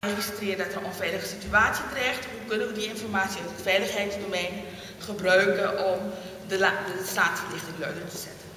registreren dat er een onveilige situatie dreigt, hoe kunnen we die informatie uit het veiligheidsdomein gebruiken om de straatverlichting luider te zetten.